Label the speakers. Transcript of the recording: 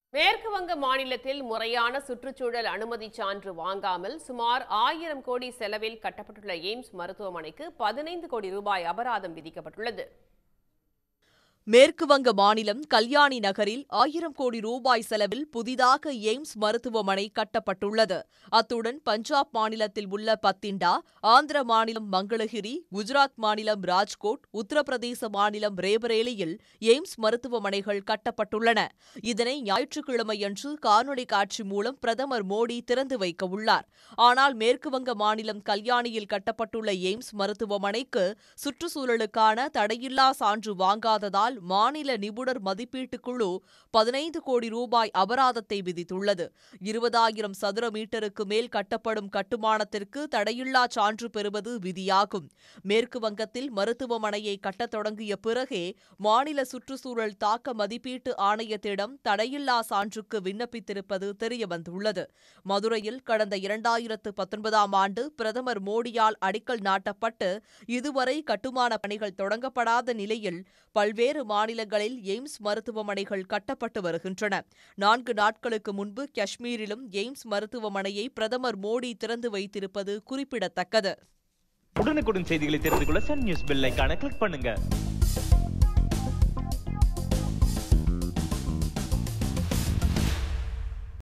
Speaker 1: மேற்கு வங்க மாநிலத்தில் முறையான சுற்றுச்சூழல் அனுமதி சான்று வாங்காமல் சுமார் 1000 கோடி செலவில் கட்டப்பட்டுள்ள எய்ம்ஸ் மருத்துவமனைக்கு 15 கோடி ரூபாய் அபராதம் விதிக்கப்பட்டுள்ளது.
Speaker 2: மேற்கு வங்க மாநிலம் கல்யாணி நகரில் 1000 கோடி ரூபாய் செலவில் புதிதாக எய்ம்ஸ் மருத்துவமனை கட்டப்பட்டுள்ளது. அத்துடன் பஞ்சாப் மாநிலத்தில் உள்ள பத்திண்டா, ஆந்திர மாநிலம் மங்களகிரி, குஜராத் மாநிலம் ராஜ்கோட், உத்தரப்பிரதேச மாநிலம் ரேபரேலியில் எய்ம்ஸ் மருத்துவமனைகள் கட்டப்பட்டுள்ளன. இதனை ஞாயிற்றுக்கிழமையன்று காணொலி காட்சி மூலம் பிரதமர் மோடி திறந்து வைக்க உள்ளார். ஆனால் மேற்கு வங்க மாநிலம் கல்யாணியில் கட்டப்பட்டுள்ள எய்ம்ஸ் மருத்துவமனைக்கு சுற்றுச்சூழலுக்கான தடையில்லா சான்று வாங்காததால் மாநில நிபுணர் மதிப்பீட்டுக் குழு 15 கோடி ரூபாய் அபராதத்தை விதித்துள்ளது. 20,000 சதுர மீட்டருக்கு மேல் கட்டப்படும் கட்டுமானத்திற்கு தடையில்லா சான்று பெறுவது விதியாகும். மேற்கு வங்கத்தில் மருத்துவமனையை கட்டத் தொடங்கிய பிறகே மாநில சுற்றுச்சூழல் தாக்க மதிப்பீட்டு ஆணையத்திடம் தடையில்லா சான்றுக்கு விண்ணப்பித்திருப்பது தெரியவந்துள்ளது. மதுரையில் கடந்த 2019ஆம் ஆண்டு பிரதமர் மோடியால் அடிக்கல் நாட்டப்பட்டு இதுவரை கட்டுமான பணிகள் தொடங்கப்படாத நிலையில் பல்வேறு மாநிலங்களில் எய்ம்ஸ் மருத்துவமனைகள் கட்டப்பட்டு வருகின்றன. 4 நாட்களுக்கு முன்பு காஷ்மீரிலும் எய்ம்ஸ் மருத்துவமனையை பிரதமர் மோடி திறந்து வைத்திருப்பது குறிப்பிடத்தக்கது.
Speaker 3: உடனுக்குடன் செய்திகளை தெரிந்து கொள்ள சன் நியூஸ் பெல் ஐகானை கிளிக் பண்ணுங்க.